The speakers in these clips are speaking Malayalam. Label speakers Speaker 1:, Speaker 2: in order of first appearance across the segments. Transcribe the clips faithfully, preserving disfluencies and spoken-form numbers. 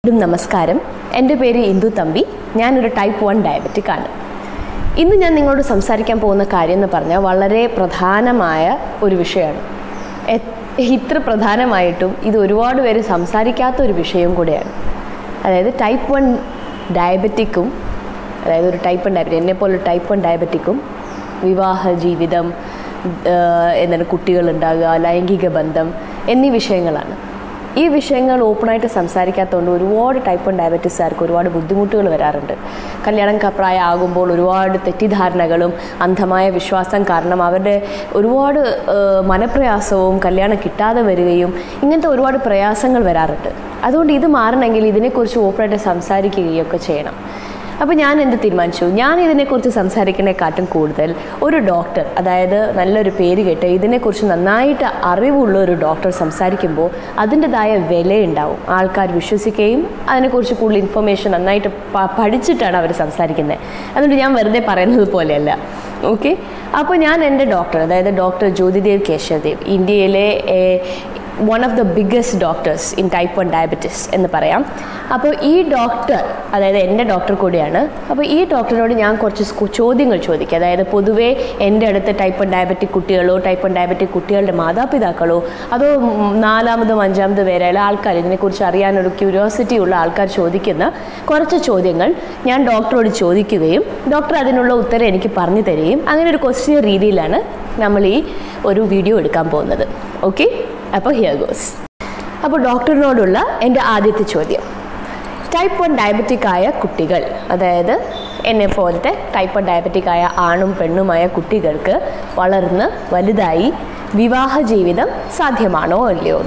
Speaker 1: നമസ്കാരം, എൻ്റെ പേര് ഇന്ദു തമ്പി. ഞാനൊരു ടൈപ്പ് വൺ ഡയബറ്റിക് ആണ്. ഇന്ന് ഞാൻ നിങ്ങളോട് സംസാരിക്കാൻ പോകുന്ന കാര്യം എന്ന് പറഞ്ഞാൽ വളരെ പ്രധാനമായ ഒരു വിഷയമാണ്. ഇത്ര പ്രധാനമായിട്ടും ഇത് ഒരുപാട് പേര് സംസാരിക്കാത്ത ഒരു വിഷയം കൂടെയാണ്. അതായത് ടൈപ്പ് വൺ ഡയബറ്റിക്കും അതായത് ഒരു ടൈപ്പ് വൺ ഡയബറ്റിക് എന്നെപ്പോലെ ടൈപ്പ് വൺ ഡയബറ്റിക്കും വിവാഹ ജീവിതം, എന്താണ് കുട്ടികളുണ്ടാകുക, ലൈംഗിക ബന്ധം എന്നീ വിഷയങ്ങളാണ്. ഈ വിഷയങ്ങൾ ഓപ്പണായിട്ട് സംസാരിക്കാത്തതുകൊണ്ട് ഒരുപാട് ടൈപ്പ് വൺ ഡയബറ്റീസുകാർക്ക് ഒരുപാട് ബുദ്ധിമുട്ടുകൾ വരാറുണ്ട്. കല്യാണം പ്രായം ആകുമ്പോൾ ഒരുപാട് തെറ്റിദ്ധാരണകളും അന്ധമായ വിശ്വാസം കാരണം അവരുടെ ഒരുപാട് മനപ്രയാസവും കല്യാണം കിട്ടാതെ വരികയും ഇങ്ങനത്തെ ഒരുപാട് പ്രയാസങ്ങൾ വരാറുണ്ട്. അതുകൊണ്ട് ഇത് മാറണമെങ്കിൽ ഇതിനെക്കുറിച്ച് ഓപ്പണായിട്ട് സംസാരിക്കുകയൊക്കെ ചെയ്യണം. അപ്പോൾ ഞാൻ എന്ത് തീരുമാനിച്ചു, ഞാൻ ഇതിനെക്കുറിച്ച് സംസാരിക്കുന്നതിനെക്കാട്ടും കൂടുതൽ ഒരു ഡോക്ടർ, അതായത് നല്ലൊരു പേര് കേട്ട് ഇതിനെക്കുറിച്ച് നന്നായിട്ട് അറിവുള്ള ഒരു ഡോക്ടർ സംസാരിക്കുമ്പോൾ അതിൻ്റെതായ വിലയുണ്ടാവും. ആൾക്കാർ വിശ്വസിക്കുകയും അതിനെക്കുറിച്ച് കൂടുതൽ ഇൻഫർമേഷൻ നന്നായിട്ട് പഠിച്ചിട്ടാണ് അവർ സംസാരിക്കുന്നത്. അതുകൊണ്ട് ഞാൻ വെറുതെ പറയുന്നത് പോലെയല്ല. ഓക്കെ, അപ്പോൾ ഞാൻ എൻ്റെ ഡോക്ടർ, അതായത് ഡോക്ടർ ജ്യോതിദേവ് കേശവദേവ്, ഇന്ത്യയിലെ one of the biggest doctors in type one diabetes എന്ന് പറയാം. അപ്പോൾ ഈ ഡോക്ടർ, അതായത് എൻ്റെ ഡോക്ടർ കൂടിയാണ്. അപ്പോൾ ഈ ഡോക്ടറിനോട് ഞാൻ കുറച്ച് ചോദ്യങ്ങൾ ചോദിക്കുക. അതായത് പൊതുവേ എൻ്റെ അടുത്ത് ടൈപ്പ് വൺ ഡയബറ്റിക് കുട്ടികളോ ടൈപ്പ് വൺ ഡയബറ്റിക് കുട്ടികളുടെ മാതാപിതാക്കളോ അതോ നാലാമതും അഞ്ചാമത് വരെയുള്ള ആൾക്കാർ, ഇതിനെക്കുറിച്ച് അറിയാനൊരു ക്യൂരിയോസിറ്റി ഉള്ള ആൾക്കാർ ചോദിക്കുന്ന കുറച്ച് ചോദ്യങ്ങൾ ഞാൻ ഡോക്ടറോട് ചോദിക്കുകയും ഡോക്ടർ അതിനുള്ള ഉത്തരം എനിക്ക് പറഞ്ഞു തരികയും അങ്ങനെ ഒരു ക്വസ്റ്റ്യൻ രീതിയിലാണ് നമ്മൾ ഈ ഒരു വീഡിയോ എടുക്കാൻ പോകുന്നത്. ഓക്കെ, അപ്പോൾ ഹിയർ ഗോസ്. അപ്പോൾ ഡോക്ടറിനോടുള്ള എൻ്റെ ആദ്യത്തെ ചോദ്യം, ടൈപ്പ് വൺ ഡയബറ്റിക് ആയ കുട്ടികൾ, അതായത് എന്നെ പോലത്തെ ടൈപ്പ് വൺ ഡയബറ്റിക് ആയ ആണും പെണ്ണുമായ കുട്ടികൾക്ക് വളർന്ന് വലുതായി വിവാഹ ജീവിതം സാധ്യമാണോ അല്ലയോ?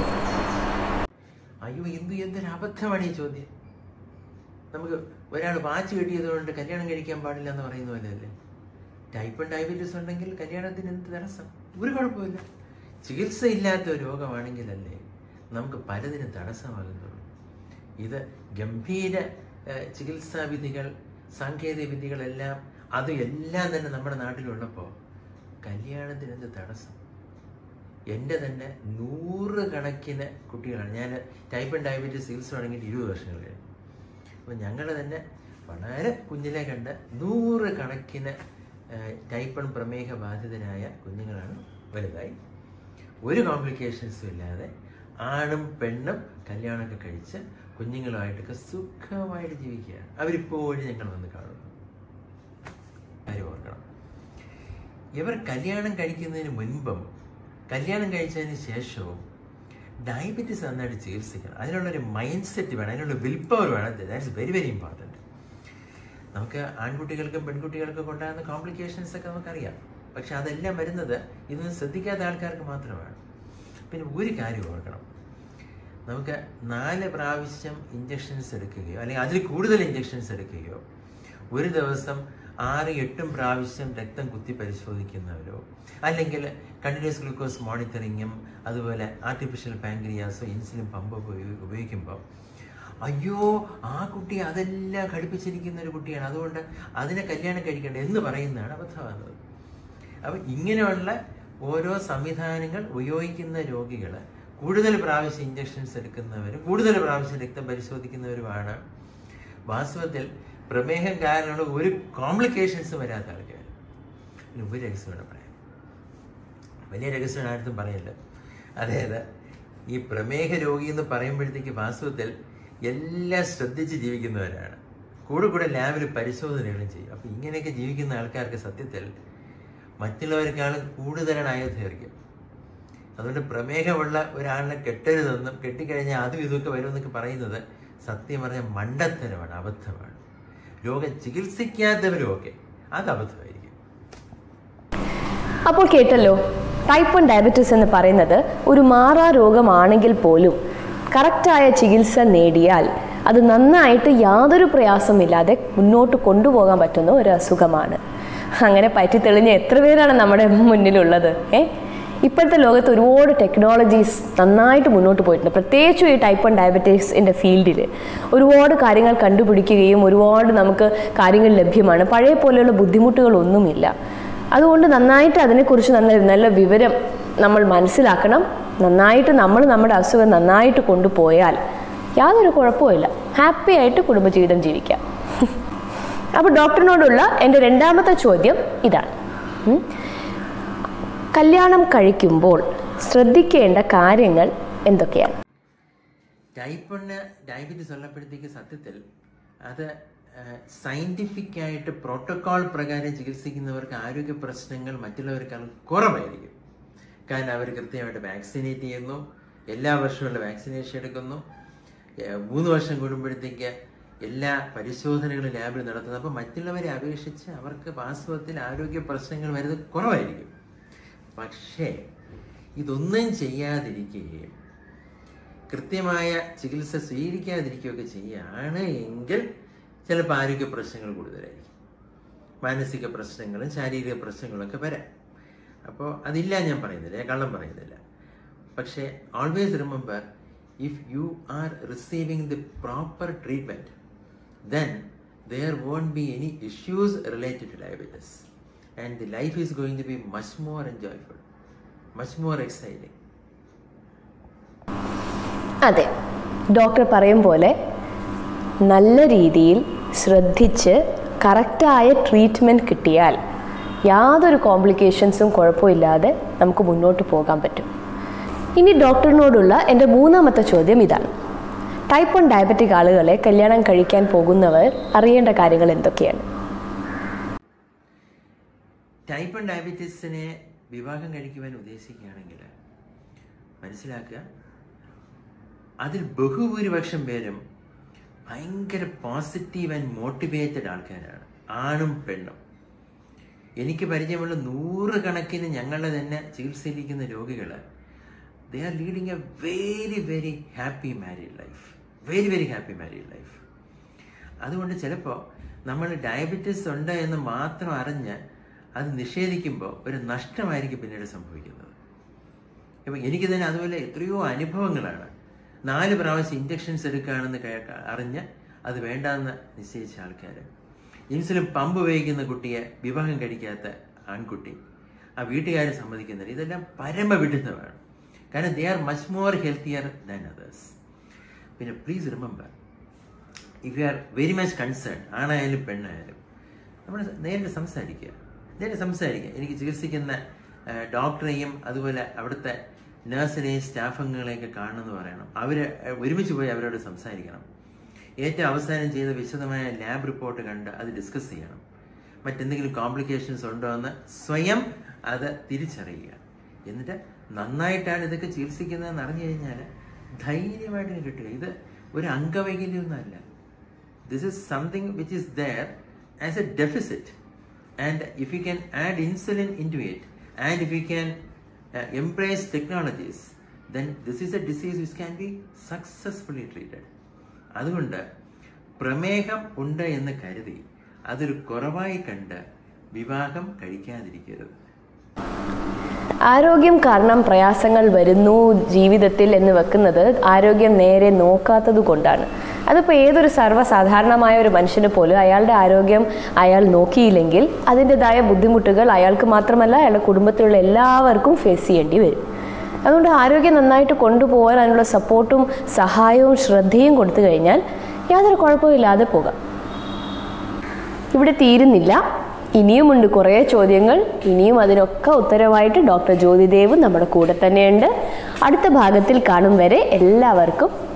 Speaker 2: അയ്യോ, എന്ത് എന്തൊരു അബദ്ധമാണ് ഈ ചോദ്യം. നമുക്ക് ഒരാൾ വാച്ച് കെട്ടിയതുകൊണ്ട് കല്യാണം കഴിക്കാൻ പാടില്ല എന്ന് പറയുന്ന പോലെ അല്ലേ? ടൈപ്പ് വൺ ഡയബറ്റീസ് ഉണ്ടെങ്കിൽ കല്യാണത്തിന് എന്ത് തടസ്സം? ഒരു കുഴപ്പമില്ല. ചികിത്സ ഇല്ലാത്ത ഒരു രോഗമാണെങ്കിലല്ലേ നമുക്ക് പലതിനും തടസ്സമാകുന്നുള്ളൂ. ഇത് ഗംഭീര ചികിത്സാ വിധികൾ, സാങ്കേതിക വിധികളെല്ലാം അത് എല്ലാം തന്നെ നമ്മുടെ നാട്ടിലുള്ളപ്പോൾ കല്യാണത്തിന് എന്ത് തടസ്സം? എൻ്റെ തന്നെ നൂറ് കണക്കിന് കുട്ടികളാണ്. ഞാൻ ടൈപ്പ് വൺ ഡയബറ്റീസ് ചികിത്സ തുടങ്ങിയിട്ട് ഇരുപത് വർഷങ്ങൾ കഴിഞ്ഞു. അപ്പോൾ ഞങ്ങൾ തന്നെ വളരെ കുഞ്ഞിലെ കണ്ട് നൂറ് കണക്കിന് ടൈപ്പ് വൺ പ്രമേഹ ബാധിതനായ കുഞ്ഞുങ്ങളാണ് വലുതായി ഒരു കോംപ്ലിക്കേഷൻസും ഇല്ലാതെ ആണും പെണ്ണും കല്യാണമൊക്കെ കഴിച്ച് കുഞ്ഞുങ്ങളുമായിട്ടൊക്കെ സുഖമായിട്ട് ജീവിക്കുകയാണ്. അവരിപ്പോഴും ഞങ്ങൾ വന്ന് കാണുന്നു. കാര്യം ഓർക്കണം, ഇവർ കല്യാണം കഴിക്കുന്നതിന് മുൻപും കല്യാണം കഴിച്ചതിന് ശേഷവും ഡയബറ്റീസ് നന്നായിട്ട് ചികിത്സിക്കണം. അതിനുള്ളൊരു മൈൻഡ് സെറ്റ് വേണം, അതിനുള്ള വിൽ പവർ വേണം. That's very very important. നമുക്ക് ആൺകുട്ടികൾക്കും പെൺകുട്ടികൾക്കും ഉണ്ടാകുന്ന കോംപ്ലിക്കേഷൻസ് ഒക്കെ നമുക്കറിയാം. പക്ഷെ അതെല്ലാം വരുന്നത് ഇതൊന്നും ശ്രദ്ധിക്കാത്ത ആൾക്കാർക്ക് മാത്രമാണ്. പിന്നെ ഒരു കാര്യം ഓർക്കണം, നമുക്ക് നാല് പ്രാവശ്യം ഇഞ്ചക്ഷൻസ് എടുക്കുകയോ അല്ലെങ്കിൽ അതിൽ കൂടുതൽ ഇഞ്ചക്ഷൻസ് എടുക്കുകയോ ഒരു ദിവസം ആറ് എട്ടും പ്രാവശ്യം രക്തം കുത്തി പരിശോധിക്കുന്നവരോ അല്ലെങ്കിൽ കണ്ടിന്യൂസ് ഗ്ലൂക്കോസ് മോണിറ്ററിങ്ങും അതുപോലെ ആർട്ടിഫിഷ്യൽ പാൻക്രിയാസോ ഇൻസുലിൻ പമ്പോ ഉപയോഗിക്കുമ്പോൾ അയ്യോ ആ കുട്ടി അതെല്ലാം ഘടിപ്പിച്ചിരിക്കുന്ന ഒരു കുട്ടിയാണ്, അതുകൊണ്ട് അതിനെ കല്യാണം കഴിക്കേണ്ട എന്ന് പറയുന്നതാണ് അബദ്ധമാകുന്നത്. അപ്പം ഇങ്ങനെയുള്ള ഓരോ സംവിധാനങ്ങൾ ഉപയോഗിക്കുന്ന രോഗികൾ കൂടുതൽ പ്രാവശ്യം ഇഞ്ചക്ഷൻസ് എടുക്കുന്നവരും കൂടുതൽ പ്രാവശ്യം രക്തം പരിശോധിക്കുന്നവരുമാണ് വാസ്തവത്തിൽ പ്രമേഹം കാരണമുള്ള ഒരു കോംപ്ലിക്കേഷൻസ് വരാത്ത ആൾക്കാർ. പിന്നെ ഒരു രഹസ്യമാണ് പറയാം, വലിയ രഹസ്യം ആർക്കും പറയല്ല. അതായത് ഈ പ്രമേഹ രോഗി എന്ന് പറയുമ്പോഴത്തേക്ക് വാസ്തവത്തിൽ എല്ലാം ശ്രദ്ധിച്ച് ജീവിക്കുന്നവരാണ്. കൂടെ കൂടെ ലാബിൽ പരിശോധനകളും ചെയ്യും. അപ്പം ഇങ്ങനെയൊക്കെ ജീവിക്കുന്ന ആൾക്കാർക്ക് സത്യത്തിൽ മറ്റുള്ളവർക്കാളും കൂടുതലാണ് ആയുർദൈർഘ്യം. അതുകൊണ്ട് പ്രമേഹമുള്ള ഒരാളിനെ കെട്ടരുതെന്നും കെട്ടിക്കഴിഞ്ഞാൽ അതും ഇതൊക്കെ വരുമെന്നൊക്കെ പറയുന്നത് സത്യം പറഞ്ഞാൽ മണ്ടത്തരമാണ്, അബദ്ധമാണ്. രോഗം ചികിത്സിക്കാത്തവരും ഒക്കെ അത് അബദ്ധമായിരിക്കും.
Speaker 1: അപ്പോൾ കേട്ടല്ലോ, ടൈപ്പ് വൺ ഡയബറ്റീസ് എന്ന് പറയുന്നത് ഒരു മാറാ രോഗമാണെങ്കിൽ പോലും കറക്റ്റായ ചികിത്സ നേടിയാൽ അത് നന്നായിട്ട് യാതൊരു പ്രയാസമില്ലാതെ മുന്നോട്ട് കൊണ്ടുപോകാൻ പറ്റുന്ന ഒരു അസുഖമാണ്. അങ്ങനെ പറ്റി തെളിഞ്ഞ എത്ര പേരാണ് നമ്മുടെ മുന്നിലുള്ളത്? ഏ ഇപ്പോഴത്തെ ലോകത്ത് ഒരുപാട് ടെക്നോളജീസ് നന്നായിട്ട് മുന്നോട്ട് പോയിട്ടുണ്ട്. പ്രത്യേകിച്ചും ഈ ടൈപ്പ് വൺ ഡയബറ്റീസിൻ്റെ ഫീൽഡിൽ ഒരുപാട് കാര്യങ്ങൾ കണ്ടുപിടിക്കുകയും ഒരുപാട് നമുക്ക് കാര്യങ്ങൾ ലഭ്യമാണ്. പഴയ പോലെയുള്ള ബുദ്ധിമുട്ടുകളൊന്നുമില്ല. അതുകൊണ്ട് നന്നായിട്ട് അതിനെക്കുറിച്ച് നല്ല നല്ല വിവരം നമ്മൾ മനസ്സിലാക്കണം. നന്നായിട്ട് നമ്മൾ നമ്മുടെ അസുഖം നന്നായിട്ട് കൊണ്ടുപോയാൽ യാതൊരു കുഴപ്പമില്ല, ഹാപ്പി ആയിട്ട് കുടുംബജീവിതം ജീവിക്കാം. അപ്പോൾ ഡോക്ടറിനോടുള്ള എൻ്റെ രണ്ടാമത്തെ ചോദ്യം ഇതാണ്. കല്യാണം കഴിക്കുമ്പോൾ ശ്രദ്ധിക്കേണ്ട കാര്യങ്ങൾ എന്തൊക്കെയാണ്?
Speaker 2: ടൈപ്പ് വണ്ണ് ഡയബറ്റീസ് ഉള്ളപ്പോഴത്തേക്ക് സത്യത്തിൽ അത് സയൻറ്റിഫിക് ആയിട്ട് പ്രോട്ടോകോൾ പ്രകാരം ചികിത്സിക്കുന്നവർക്ക് ആരോഗ്യ പ്രശ്നങ്ങൾ മറ്റുള്ളവർക്കാൾ കുറവായിരിക്കും. കാരണം അവർ കൃത്യമായിട്ട് വാക്സിനേറ്റ് ചെയ്യുന്നു, എല്ലാ വർഷമുള്ള വാക്സിനേഷൻ എടുക്കുന്നു, മൂന്ന് വർഷം കൂടുമ്പോഴത്തേക്ക് എല്ലാ പരിശോധനകളും ലാബിൽ നടത്തുന്നു. അപ്പോൾ മറ്റുള്ളവരെ അപേക്ഷിച്ച് അവർക്ക് വാസ്തവത്തിൽ ആരോഗ്യ പ്രശ്നങ്ങൾ വരുന്നത് കുറവായിരിക്കും. പക്ഷേ ഇതൊന്നും ചെയ്യാതിരിക്കുകയും കൃത്യമായ ചികിത്സ സ്വീകരിക്കാതിരിക്കുകയൊക്കെ ചെയ്യുകയാണ് എങ്കിൽ ചിലപ്പോൾ ആരോഗ്യ പ്രശ്നങ്ങൾ കൂടുതലായിരിക്കും. മാനസിക പ്രശ്നങ്ങളും ശാരീരിക പ്രശ്നങ്ങളൊക്കെ വരാം. അപ്പോൾ അതില്ല ഞാൻ പറയുന്നില്ല, ഞാൻ കള്ളം പറയുന്നില്ല. പക്ഷേ always remember, if you are receiving the proper treatment, then there won't be any issues related to diabetes, and the life is going to be much more enjoyable, much more exciting.
Speaker 1: അതെ, ഡോക്ടർ പറയും പോലെ നല്ല രീതിയിൽ ശ്രദ്ധിച്ച് കറക്റ്റായ ട്രീറ്റ്മെൻറ്റ് കിട്ടിയാൽ യാതൊരു കോംപ്ലിക്കേഷൻസും കുഴപ്പമില്ലാതെ നമുക്ക് മുന്നോട്ട് പോകാൻ പറ്റും. ഇനി ഡോക്ടറിനോടുള്ള എൻ്റെ മൂന്നാമത്തെ ചോദ്യം ഇതാണ്. ടൈപ്പ് വൺ ഡയബറ്റിക് ആളുകളെ കല്യാണം കഴിക്കാൻ പോകുന്നവർ അറിയേണ്ട കാര്യങ്ങൾ എന്തൊക്കെയാണ്?
Speaker 2: ടൈപ്പ് വൺ ഡയബറ്റീസിനെ വിവാഹം കഴിക്കുവാൻ ഉദ്ദേശിക്കുകയാണെങ്കിൽ മനസ്സിലാക്കുക, അതിൽ ബഹുഭൂരിപക്ഷം പേരും ഭയങ്കര പോസിറ്റീവ് ആൻഡ് മോട്ടിവേറ്റഡ് ആൾക്കാരാണ്, ആണും പെണ്ണും. എനിക്ക് പരിചയമുള്ള നൂറുകണക്കിന് ഞങ്ങളുടെ തന്നെ ചികിത്സയിലിരിക്കുന്ന രോഗികൾ, they are leading a very very happy married life, very very happy married life. അതുകൊണ്ട് ചിലപ്പോൾ നമ്മൾ ഡയബറ്റീസ് ഉണ്ട് എന്ന് മാത്രം അറിഞ്ഞ് അത് നിഷേധിക്കുമ്പോൾ ഒരു നഷ്ടമായിരിക്കും പിന്നീട് സംഭവിക്കുന്നത്. ഇപ്പം എനിക്ക് തന്നെ അതുപോലെ എത്രയോ അനുഭവങ്ങളാണ്. നാല് പ്രാവശ്യം ഇഞ്ചക്ഷൻസ് എടുക്കുകയാണെന്ന് കേൾക്ക അറിഞ്ഞ് അത് വേണ്ടാന്ന് നിശ്ചയിച്ച ആൾക്കാർ, ഇൻസുലിൻ പമ്പ് ഉപയോഗിക്കുന്ന കുട്ടിയെ വിവാഹം കഴിക്കാത്ത ആൺകുട്ടി, ആ വീട്ടുകാർ സമ്മതിക്കുന്നില്ല. ഇതെല്ലാം പരമവിഡിത്തമാണ്. കാരണം they are much more healthier than others. പിന്നെ please remember, if you are very much concern, ആണായാലും പെണ്ണായാലും, നമ്മൾ നേരിട്ട് സംസാരിക്കുക നേരിട്ട് സംസാരിക്കുക എനിക്ക് ചികിത്സിക്കുന്ന ഡോക്ടറെയും അതുപോലെ അവിടുത്തെ നഴ്സിനെയും സ്റ്റാഫംഗങ്ങളെയൊക്കെ കാണണമെന്ന് പറയണം. അവർ ഒരുമിച്ച് പോയി അവരോട് സംസാരിക്കണം. ഏറ്റവും അവസാനം ചെയ്ത വിശദമായ ലാബ് റിപ്പോർട്ട് കണ്ട് അത് ഡിസ്കസ് ചെയ്യണം. മറ്റെന്തെങ്കിലും കോംപ്ലിക്കേഷൻസ് ഉണ്ടോ എന്ന് സ്വയം അത് തിരിച്ചറിയുക. എന്നിട്ട് നന്നായിട്ടാണ് ഇതൊക്കെ ചികിത്സിക്കുന്നതെന്ന് അറിഞ്ഞു കഴിഞ്ഞാൽ ധൈര്യമായിട്ട് കിട്ടുക. ഇത് ഒരു അംഗവൈകല്യമൊന്നുമല്ല. This is something which is there as a deficit, and if you can add insulin into it, and if you can embrace technologies, then this is a disease which can be successfully treated. അതുകൊണ്ട് പ്രമേഹം ഉണ്ട് എന്ന് കരുതി അതൊരു കുറവായി കണ്ട് വിവാഹം കഴിക്കാതിരിക്കരുത്.
Speaker 1: ആരോഗ്യം കാരണം പ്രയാസങ്ങൾ വരുന്നു ജീവിതത്തിൽ എന്ന് വെക്കുന്നത് ആരോഗ്യം നേരെ നോക്കാത്തത് കൊണ്ടാണ്. അതിപ്പോൾ ഏതൊരു സർവ്വസാധാരണമായ ഒരു മനുഷ്യന് പോലും അയാളുടെ ആരോഗ്യം അയാൾ നോക്കിയില്ലെങ്കിൽ അതിൻ്റെതായ ബുദ്ധിമുട്ടുകൾ അയാൾക്ക് മാത്രമല്ല അയാളുടെ കുടുംബത്തിലുള്ള എല്ലാവർക്കും ഫേസ് ചെയ്യേണ്ടി വരും. അതുകൊണ്ട് ആരോഗ്യം നന്നായിട്ട് കൊണ്ടുപോകാൻ അതിനുള്ള സപ്പോർട്ടും സഹായവും ശ്രദ്ധയും കൊടുത്തു കഴിഞ്ഞാൽ യാതൊരു കുഴപ്പമില്ലാതെ പോകാം. ഇവിടെ തീരുന്നില്ല, ഇനിയുമുണ്ട് കുറേ ചോദ്യങ്ങൾ. ഇനിയും അതിനൊക്കെ ഉത്തരവായിട്ട് ഡോക്ടർ ജ്യോതിദേവ് നമ്മുടെ കൂടെ തന്നെയുണ്ട്. അടുത്ത ഭാഗത്തിൽ കാണും വരെ എല്ലാവർക്കും